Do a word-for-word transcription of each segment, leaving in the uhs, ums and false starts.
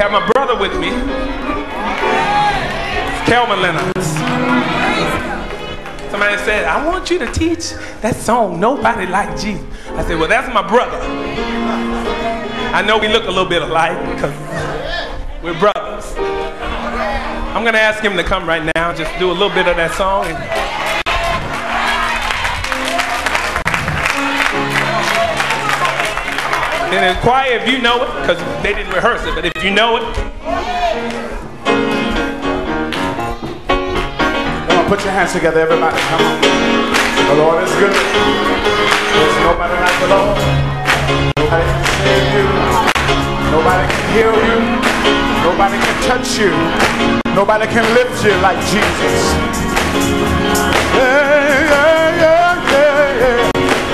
have my brother with me, Kelvin Lenox. Somebody said, I want you to teach that song, Nobody Like Jesus. I said, well, that's my brother. I know we look a little bit alike because we're brothers. I'm going to ask him to come right now, just do a little bit of that song. And And in the choir, if you know it, because they didn't rehearse it, but if you know it. Come on, put your hands together, everybody. Come on. The Lord is good. There's nobody like the Lord. Nobody can save you. Nobody can heal you. Nobody can touch you. Nobody can lift you like Jesus. Yeah, yeah, yeah, yeah, yeah.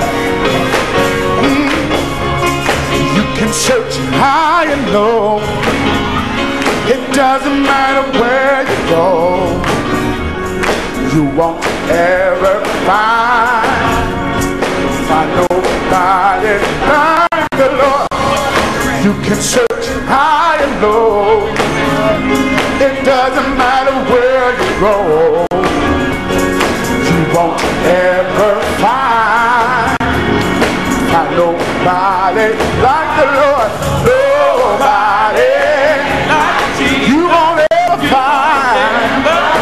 Can search high and low. It doesn't matter where you go. You won't ever find, find nobody like the Lord. You can search high and low. It doesn't matter where you go. You won't ever find, find nobody like the Lord. Nobody like Jesus. You won't ever find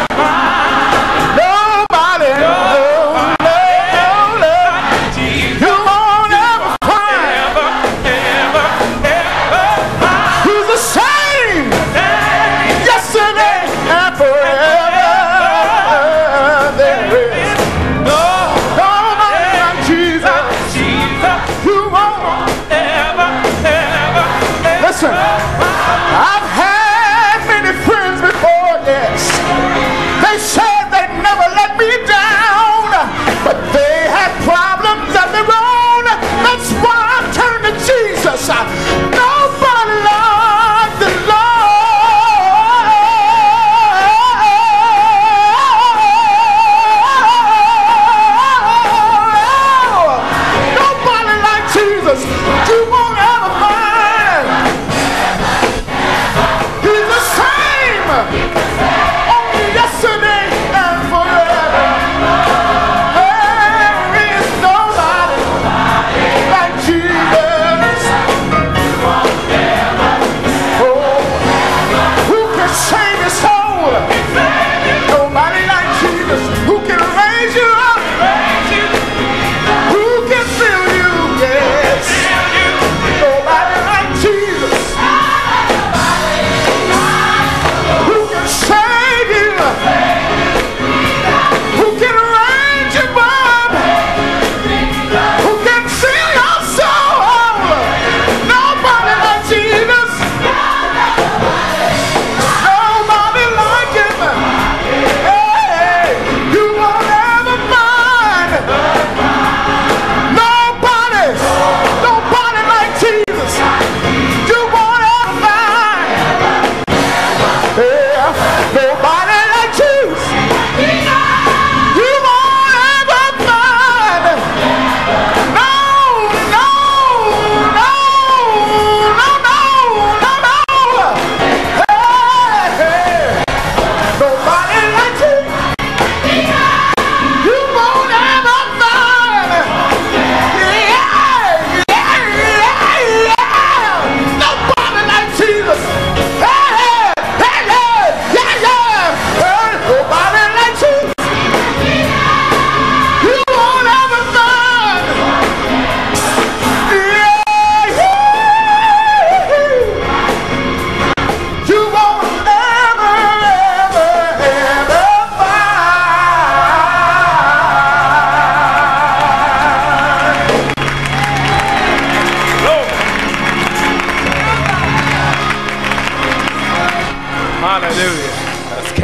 nobody. No, no, no. You won't ever find. He's the same yesterday and forever. There is nobody like Jesus. You won't. Listen, I've had many friends before, yes. They said they'd never let me down, but they had problems of their own. That's why I turned to Jesus. Nobody like the Lord. Nobody like Jesus. You want